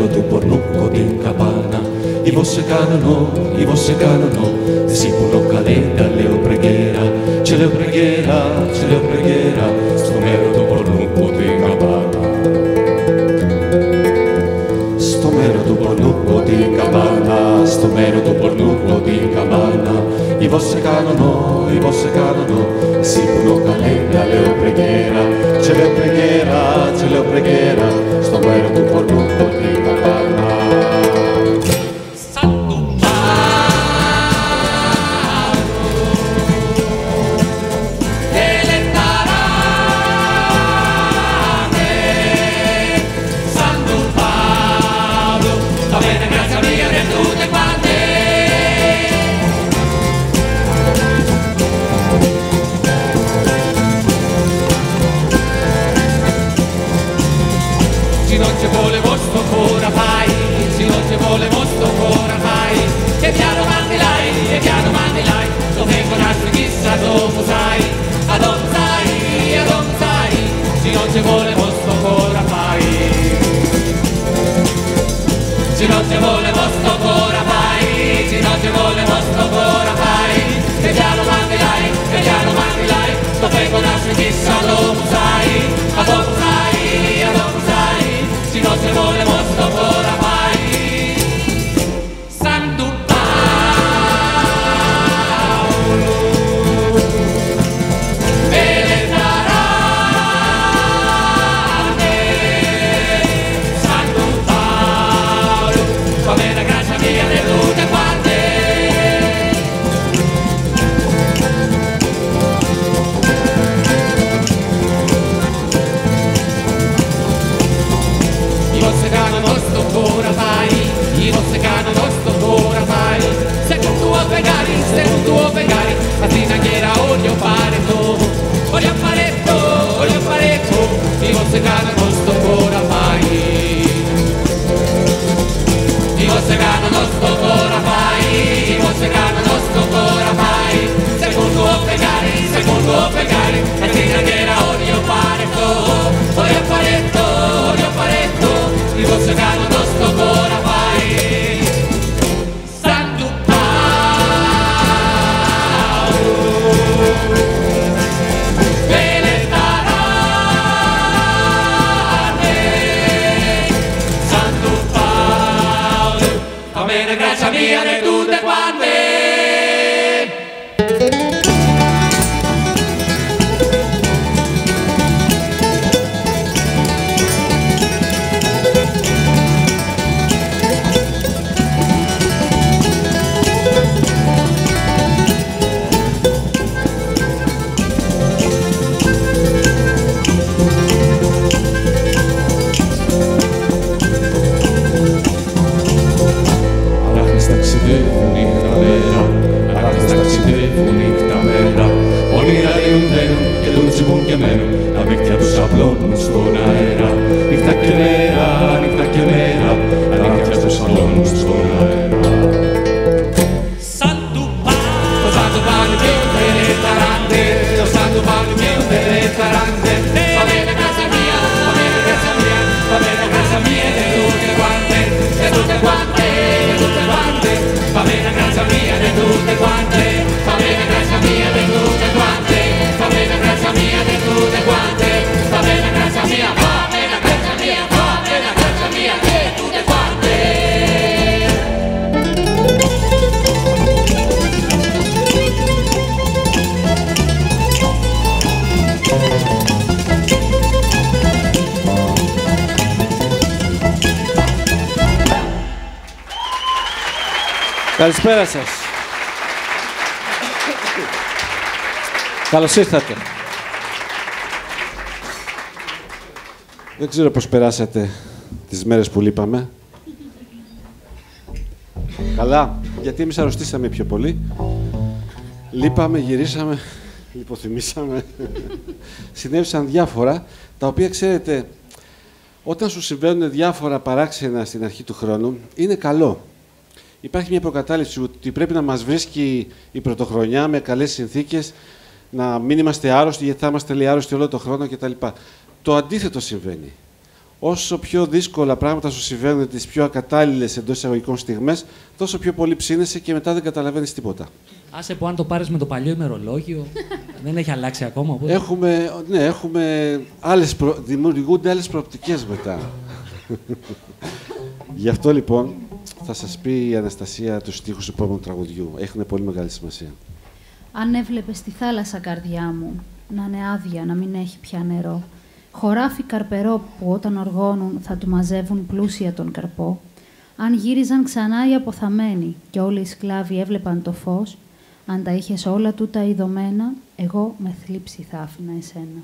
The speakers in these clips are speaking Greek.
mero του Πορνούκο την καμπάνα. I vosse canono, si puno calenda leo preghiera, ce leo preghiera, sto mero tu Πορνούκο την καμπάνα. Στο μέρο του Πορνούκο την καμπάνα, στο μέρο του Πορνούκο την καμπάνα. I vosse canono, si puno calenda leo preghiera, ce leo preghiera, sto mero tu Πορνούκο την καμπάνα. Καλησπέρα σας. Καλώς ήρθατε. Δεν ξέρω πώς περάσατε τις μέρες που λείπαμε. Καλά, γιατί εμείς αρρωστήσαμε πιο πολύ. Λείπαμε, γυρίσαμε, λιποθυμήσαμε. Συνέβησαν διάφορα, τα οποία, ξέρετε, όταν σου συμβαίνουν διάφορα παράξενα στην αρχή του χρόνου, είναι καλό. Υπάρχει μια προκατάληψη ότι πρέπει να μας βρίσκει η πρωτοχρονιά με καλές συνθήκες, να μην είμαστε άρρωστοι, γιατί θα είμαστε άρρωστοι όλο τον χρόνο κτλ. Το αντίθετο συμβαίνει. όσο πιο δύσκολα πράγματα σου συμβαίνουν τις πιο ακατάλληλες εντός εισαγωγικών στιγμές, τόσο πιο πολύ ψήνεσαι και μετά δεν καταλαβαίνεις τίποτα. Άσε που αν το πάρεις με το παλιό ημερολόγιο, δεν έχει αλλάξει ακόμα. Οπότε... δημιουργούνται άλλες προοπτικές μετά. Γι' αυτό λοιπόν θα σας πει η Αναστασία τους στίχους του επόμενου τραγουδιού. Έχουν πολύ μεγάλη σημασία. Αν έβλεπες τη θάλασσα, καρδιά μου, να είναι άδεια, να μην έχει πια νερό, χωράφι καρπερό που όταν οργώνουν θα του μαζεύουν πλούσια τον καρπό, αν γύριζαν ξανά οι αποθαμένοι και όλοι οι σκλάβοι έβλεπαν το φως, αν τα είχες όλα τούτα ειδωμένα, εγώ με θλίψη θα άφηνα εσένα.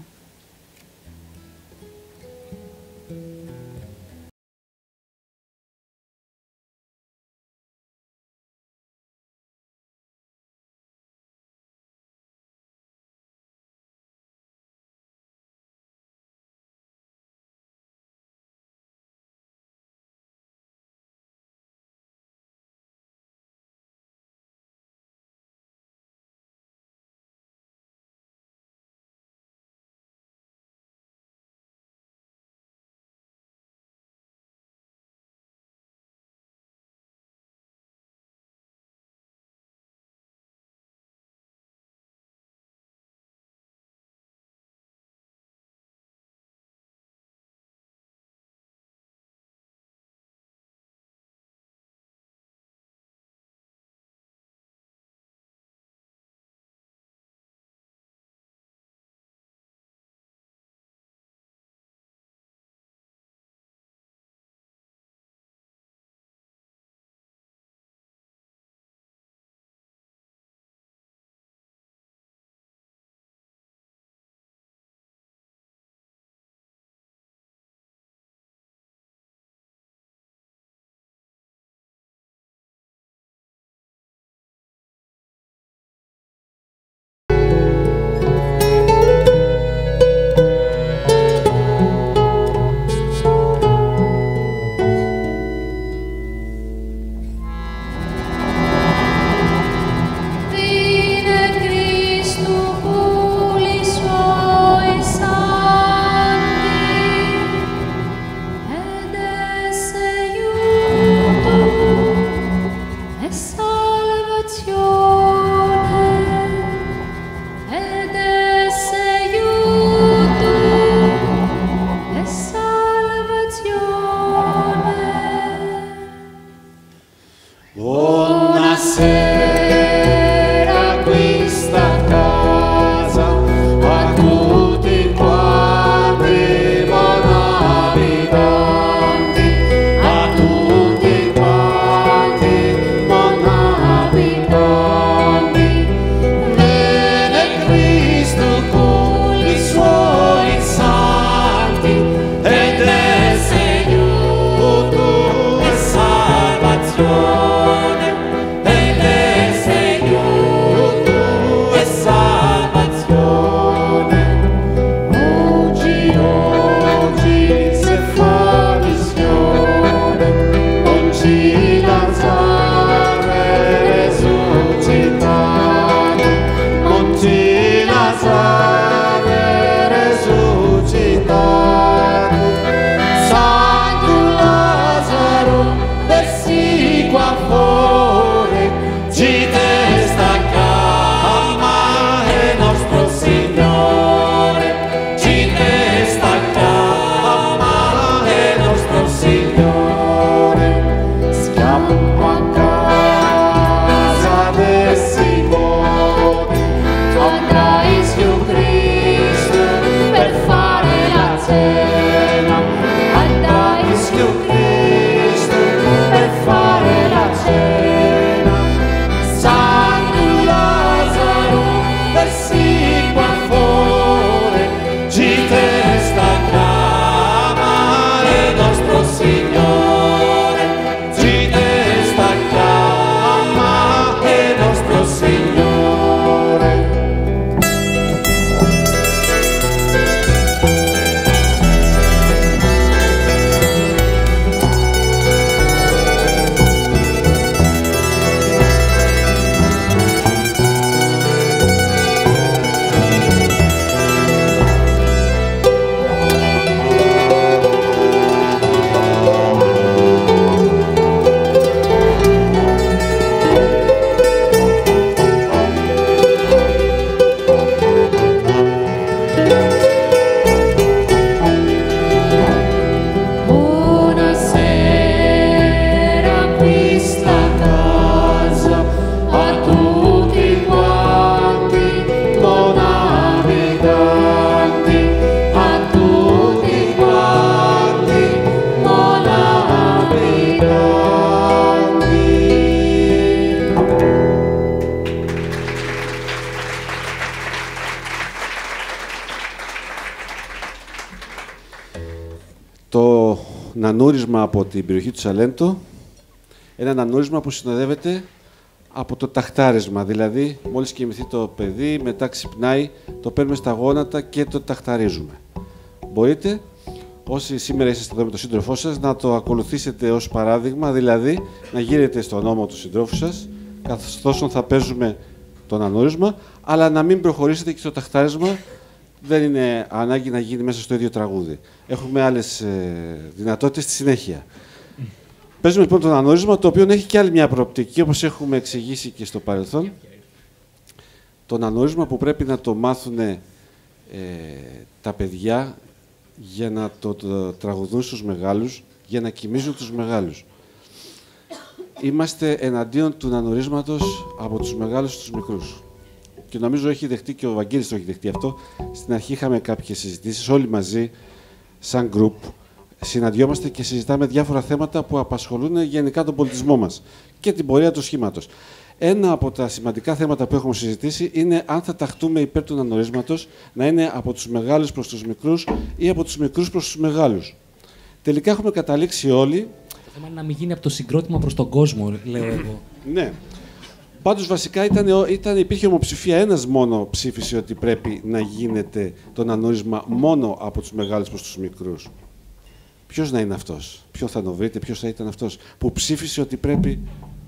νανούρισμα από την περιοχή του Σαλέντο. Ένα νανούρισμα που συνοδεύεται από το ταχτάρισμα. Δηλαδή, μόλις κοιμηθεί το παιδί, μετά ξυπνάει, το παίρνουμε στα γόνατα και το ταχταρίζουμε. Μπορείτε, όσοι σήμερα είσαστε εδώ με τον σύντροφό σας, να το ακολουθήσετε ως παράδειγμα, δηλαδή να γύρετε στον ώμο του συντρόφου σας, καθώς θα παίζουμε το νανούρισμα, αλλά να μην προχωρήσετε και στο ταχτάρισμα. Δεν είναι ανάγκη να γίνει μέσα στο ίδιο τραγούδι. Έχουμε άλλες δυνατότητες στη συνέχεια. Παίζουμε λοιπόν το νανούρισμα, το οποίο έχει και άλλη μια προοπτική, όπως έχουμε εξηγήσει και στο παρελθόν. Το νανούρισμα που πρέπει να το μάθουν τα παιδιά για να το τραγουδούν στους μεγάλους, για να κοιμίζουν τους μεγάλους. Είμαστε εναντίον του νανουρίσματος από τους μεγάλους στους μικρούς. Και νομίζω έχει δεχτεί και ο Βαγγέλης το έχει δεχτεί αυτό. Στην αρχή είχαμε κάποιες συζητήσεις, όλοι μαζί, σαν group, συναντιόμαστε και συζητάμε διάφορα θέματα που απασχολούν γενικά τον πολιτισμό μας και την πορεία του σχήματος. Ένα από τα σημαντικά θέματα που έχουμε συζητήσει είναι αν θα ταχτούμε υπέρ του νανουρίσματος να είναι από τους μεγάλους προς τους μικρούς ή από τους μικρούς προς τους μεγάλους. Τελικά έχουμε καταλήξει όλοι. Το θέμα είναι να μην γίνει από το συγκρότημα προς τον κόσμο, λέω εγώ. Ναι. Πάντως βασικά υπήρχε ομοψηφία, ένας μόνο ψήφισε ότι πρέπει να γίνεται το νανούρισμα μόνο από τους μεγάλους προς τους μικρούς. Ποιος να είναι αυτός, ποιο θα το βρείτε, ποιος θα ήταν αυτός που ψήφισε ότι πρέπει.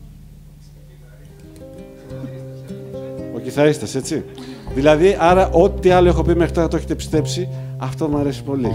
Ο κιθαρίστας, έτσι. Δηλαδή, άρα, ό,τι άλλο έχω πει μέχρι τώρα το έχετε πιστέψει, αυτό μου αρέσει πολύ.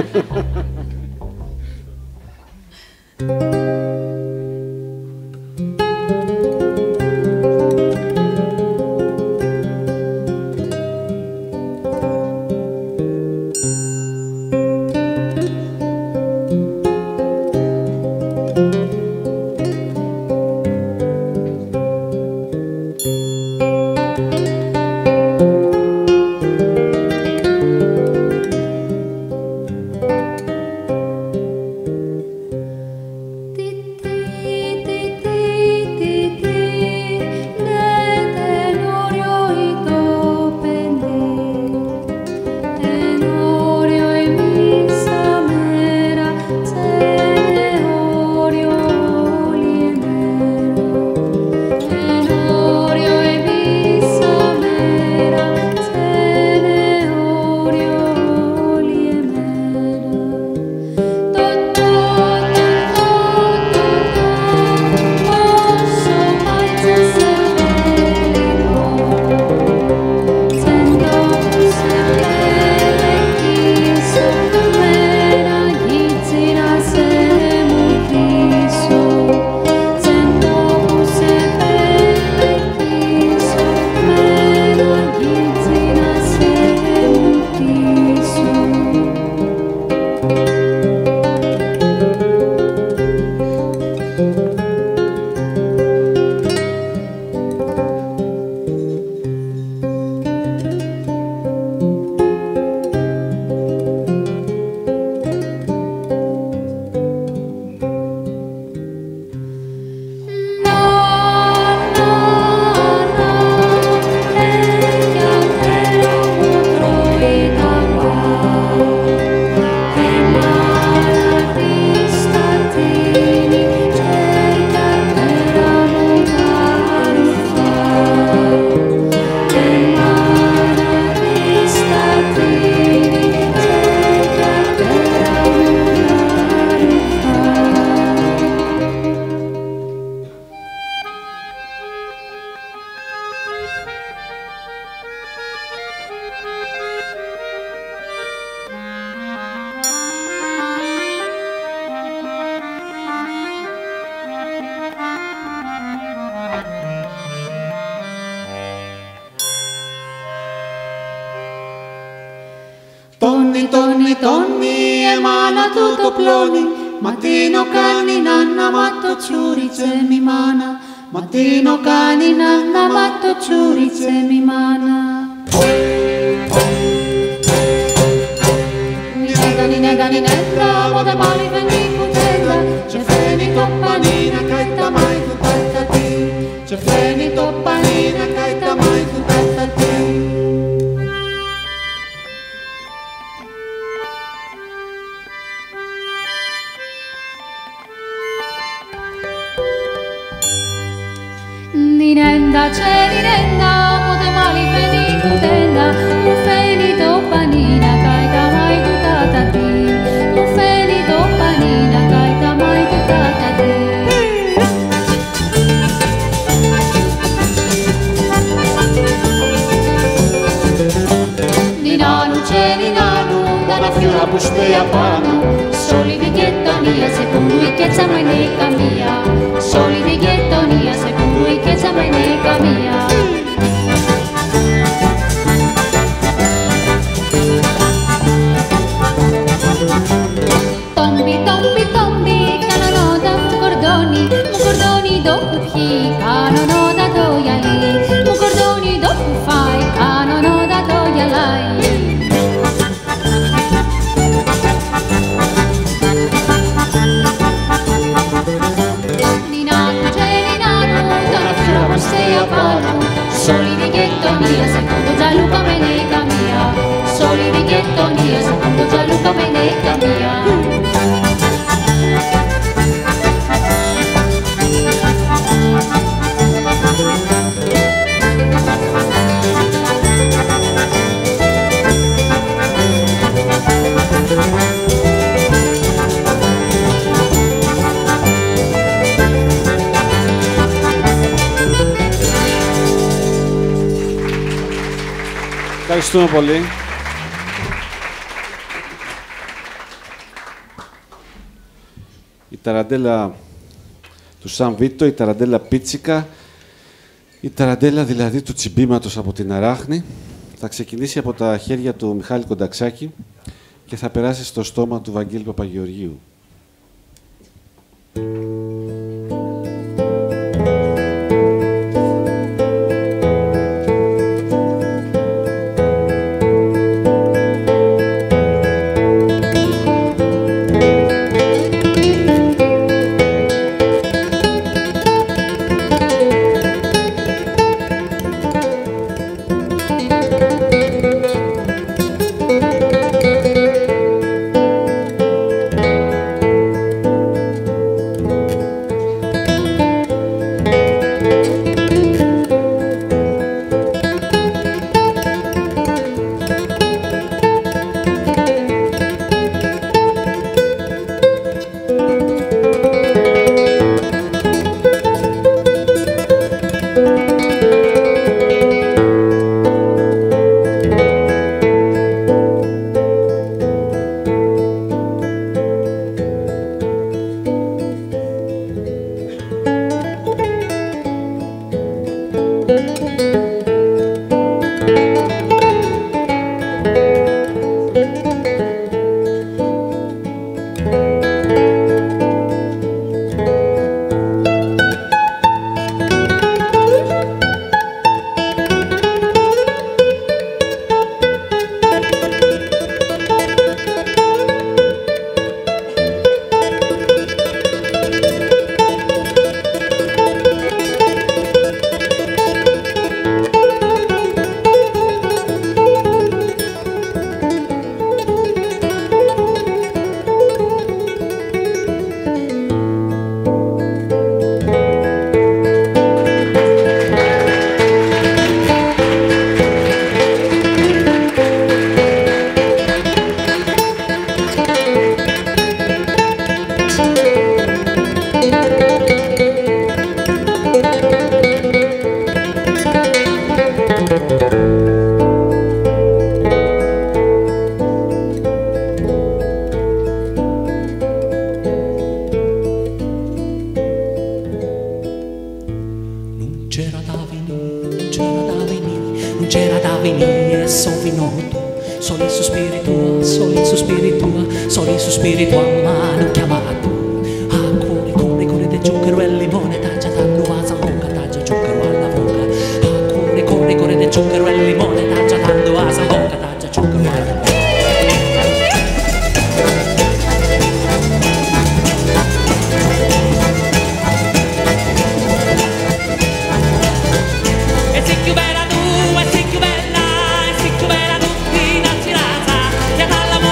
Τόνι, εμάνα του το πλώνει, μα τίνο κάνει νάνα, μα το τσούριτσε μη μάνα, μα τίνο κάνει νάνα, μα το τσούριτσε μη μάνα. Νινέγα, νινέγα, πότε πάλι φαίνει κουτέγα, και φαίνει το πανίνα, καί τα μάι του τατατή, και φαίνει το πανίνα, καί τα μάι του τατατή. Ninenda, ninenda, pote mali feni kutenda, lu feni to panina, kaita mai tu tatati, lu feni to panina, kaita mai tu tatati. Ninanu, dalla fiora bustea pano, soli di ghettonia, secondo i che zameneca mia, soli di ghettonia, secondo i che zameneca mia. Tombi, tombi, tombi, canono da mucordoni dopo chi, canono da doiali, mucordoni dopo fai, canono da doialai. Soli di ghettonia, secondo Gianluca Meneca mia. Soli di ghettonia, secondo Gianluca Meneca mia. Ευχαριστούμε πολύ. Η ταραντέλα του Σαν Βίτο, η ταραντέλα Πίτσικα, η ταραντέλα δηλαδή του τσιμπήματος από την Αράχνη, θα ξεκινήσει από τα χέρια του Μιχάλη Κονταξάκη και θα περάσει στο στόμα του Βαγγέλη Παπαγεωργίου.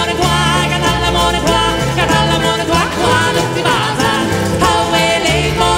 L'amore qua, che l'amore qua, qua non ti basa. Oh, lei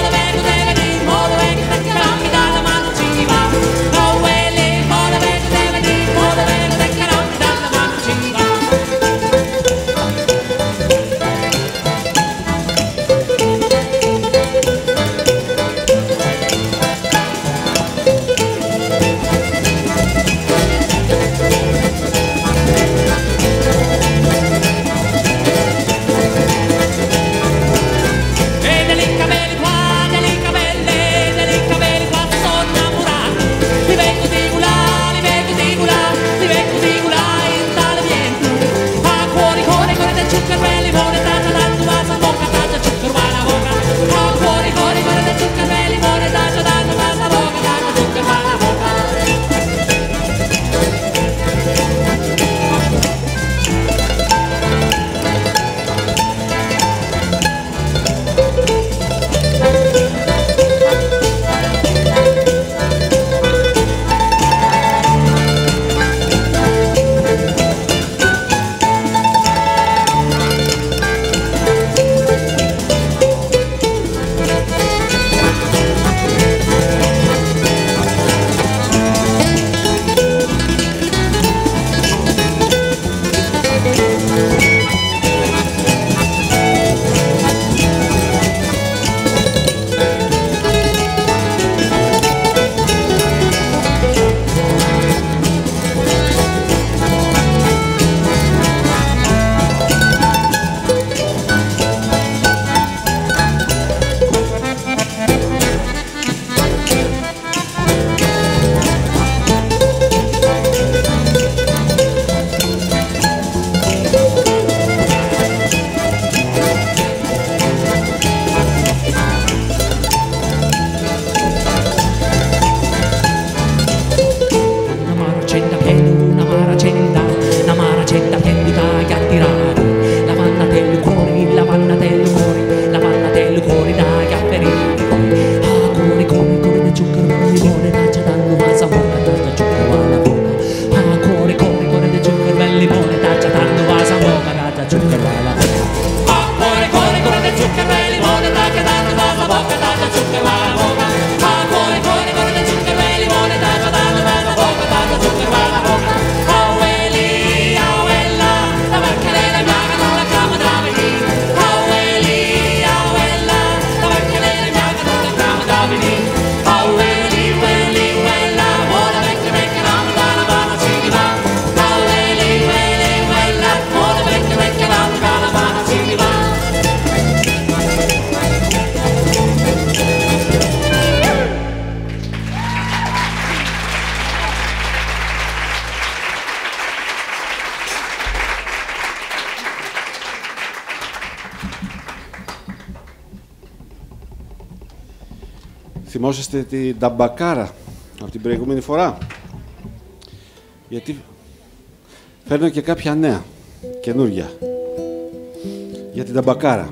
Θυμόσαστε την ταμπακάρα από την προηγούμενη φορά? Γιατί φέρνω και κάποια νέα, καινούργια, για την ταμπακάρα.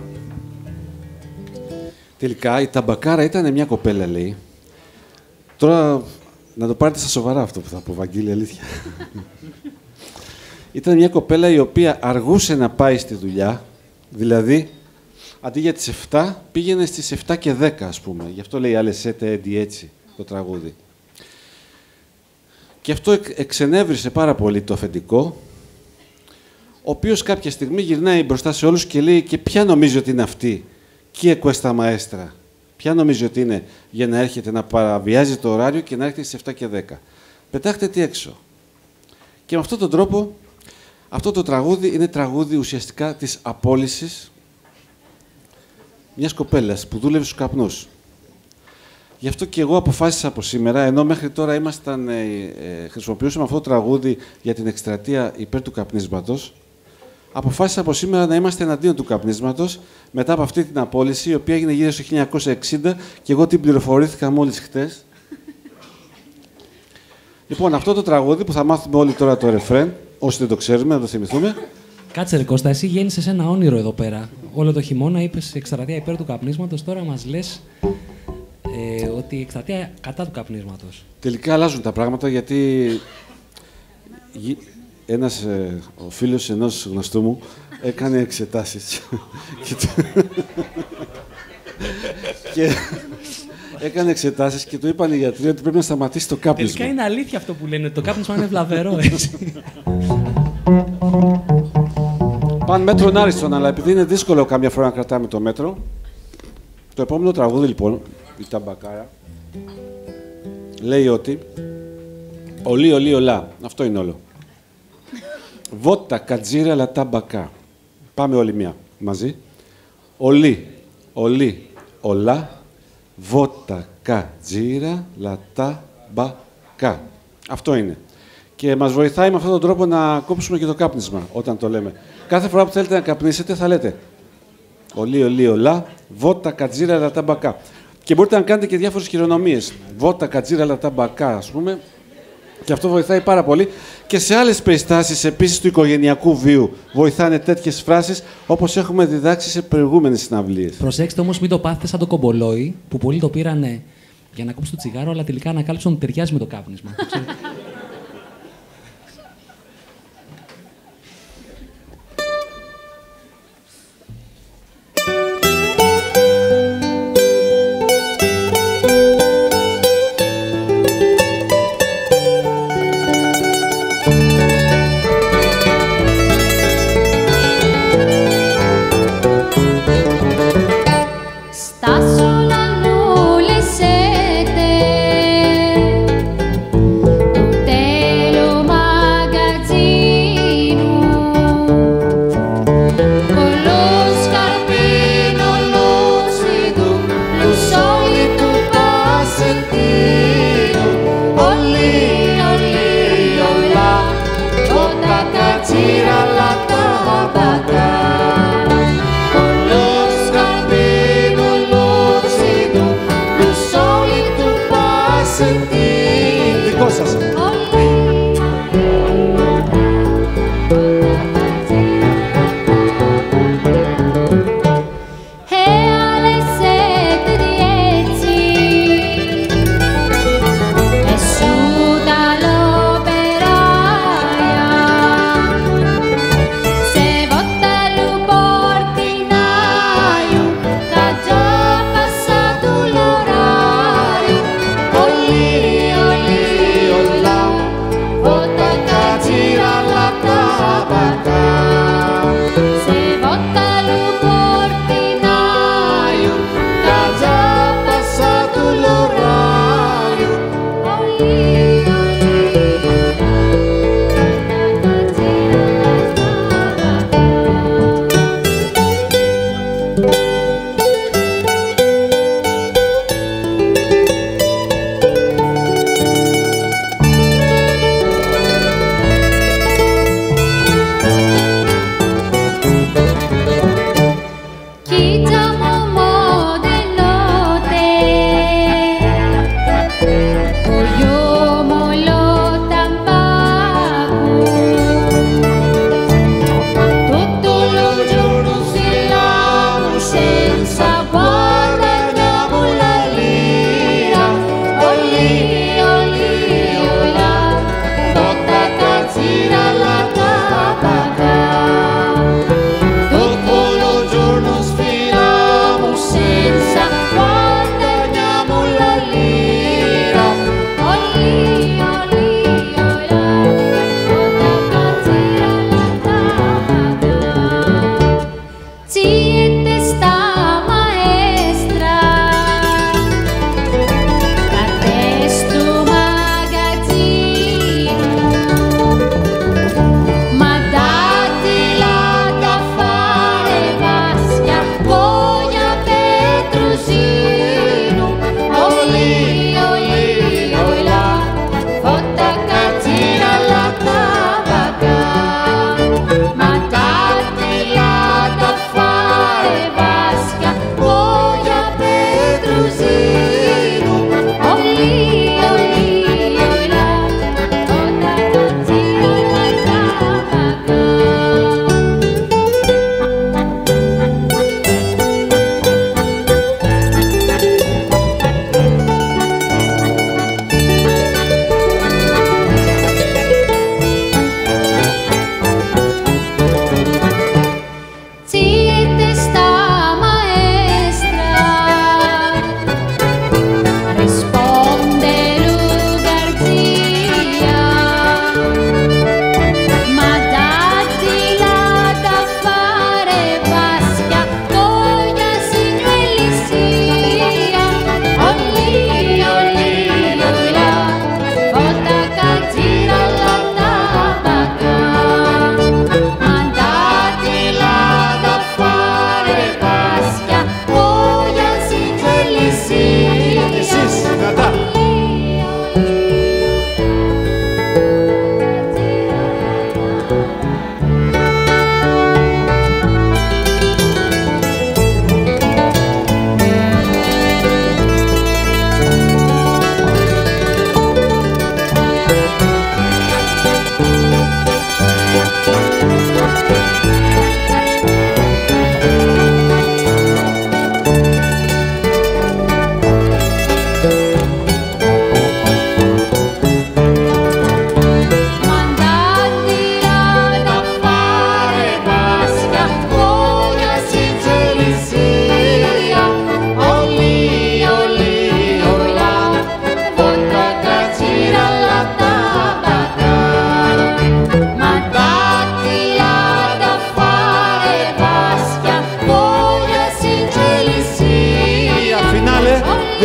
Τελικά, η ταμπακάρα ήταν μια κοπέλα, λέει. Τώρα, να το πάρετε στα σοβαρά αυτό που θα πω, Βαγγέλη, αλήθεια. Ήταν μια κοπέλα η οποία αργούσε να πάει στη δουλειά, δηλαδή, αντί για τις 7, πήγαινε στις 7 και 10, ας πούμε. Γι' αυτό λέει «Αλεσέτε έντι έτσι» το τραγούδι. Και αυτό εξενέβρισε πάρα πολύ το αφεντικό, ο οποίος κάποια στιγμή γυρνάει μπροστά σε όλους και λέει «Και ποια νομίζει ότι είναι αυτή, και questa maestra, ποια νομίζει ότι είναι για να έρχεται να παραβιάζει το ωράριο και να έρχεται στις 7 και 10. Πετάχτε τι έξω». Και με αυτόν τον τρόπο, αυτό το τραγούδι είναι τραγούδι ουσιαστικά της απόλυσης μιας κοπέλας που δούλευε στους καπνούς. Γι' αυτό και εγώ αποφάσισα από σήμερα, ενώ μέχρι τώρα χρησιμοποιούσαμε αυτό το τραγούδι για την εκστρατεία υπέρ του καπνίσματος, αποφάσισα από σήμερα να είμαστε εναντίον του καπνίσματος μετά από αυτή την απόλυση, η οποία έγινε γύρω στο 1960 και εγώ την πληροφορήθηκα μόλις χτες. Λοιπόν, αυτό το τραγούδι που θα μάθουμε όλοι τώρα το ρεφρέν, όσοι δεν το ξέρουμε, να το θυμηθούμε. Κάτσε ρε Κώστα, εσύ γέννησες ένα όνειρο εδώ πέρα. Όλο το χειμώνα είπες εκστρατεία υπέρ του καπνίσματος, τώρα μας λες ότι εκστρατεία κατά του καπνίσματος. Τελικά αλλάζουν τα πράγματα, γιατί ο φίλος ενός γνωστού μου έκανε εξετάσεις. και έκανε εξετάσεις και του είπαν οι γιατροί ότι πρέπει να σταματήσει το κάπνισμα. Τελικά είναι αλήθεια αυτό που λένε, το κάπνισμα είναι βλαβερό, έτσι. Παν μέτρον άριστον, αλλά επειδή είναι δύσκολο καμιά φορά να κρατάμε το μέτρο, το επόμενο τραγούδι, λοιπόν, η ταμπακάρα, λέει ότι «Ολί, ολί, ολά». Αυτό είναι όλο. «Βότα, κατζίρα, λα ταμπακά». Πάμε όλοι μία μαζί. «Ολί, ολί, ολά, βότα, κατζίρα, λα ταμπακά». Αυτό είναι. Και μας βοηθάει με αυτόν τον τρόπο να κόψουμε και το κάπνισμα όταν το λέμε. Κάθε φορά που θέλετε να καπνίσετε θα λέτε «Ολί, ολί, ολά, βότα, κατζίρα, λα ταμπακά». Και μπορείτε να κάνετε και διάφορες χειρονομίες. «Βότα, κατζίρα, λα ταμπακά», ας πούμε. Και αυτό βοηθάει πάρα πολύ. Και σε άλλες περιστάσεις, επίσης του οικογενειακού βίου, βοηθάνε τέτοιες φράσεις, όπως έχουμε διδάξει σε προηγούμενες συναυλίες. Προσέξτε όμως, μην το πάθετε σαν το κομπολόι, που πολλοί το πήρανε για να κόψει το τσιγάρο, αλλά τελικά ανακάλυψαν ότι ταιριάζει με το κάπνισμα. Tutte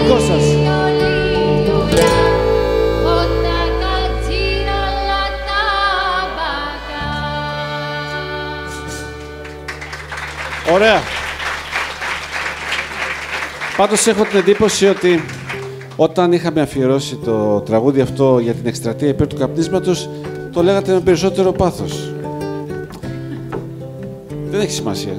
δικό σας. Ωραία. Πάντως έχω την εντύπωση ότι όταν είχαμε αφιερώσει το τραγούδι αυτό για την εκστρατεία υπέρ του καπνίσματος, το λέγατε με περισσότερο πάθος. Δεν έχει σημασία.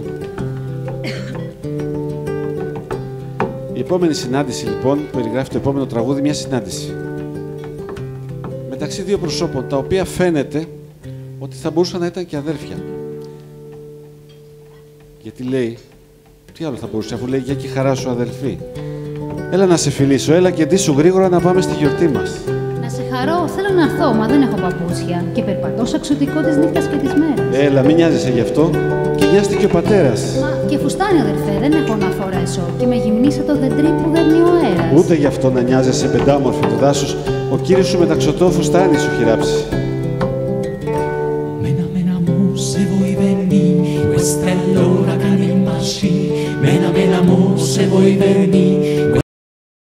Η επόμενη συνάντηση, λοιπόν, περιγράφει το επόμενο τραγούδι, μια συνάντηση μεταξύ δύο προσώπων, τα οποία φαίνεται ότι θα μπορούσαν να ήταν και αδέρφια. Γιατί λέει, τι άλλο θα μπορούσε, αφού λέει «Για και χαρά σου, αδελφή. Έλα να σε φιλήσω, έλα και ντύσου γρήγορα να πάμε στη γιορτή μας». Να σε χαρώ, θέλω να έρθω, μα δεν έχω παπούτσια και περπατώ σαν ξωτικό της νύχτας και της μέρας. Έλα, μην νοιάζεσαι γι' αυτό και νοιάζεται και ο πατέρας. Μα και φουστάνι, αδερφέ, δεν έχω να φορέσω και με γυμνίσε το δεντρί που δέρνει ο αέρας. Ούτε γι' αυτό να νοιάζεσαι, πεντάμορφη του δάσους, ο κύριος σου μεταξωτό φουστάνι σου έχει ράψει. Mena mena mu se vuoi venire, questa è l'ora che mi baci. Mena mena mu se vuoi venire.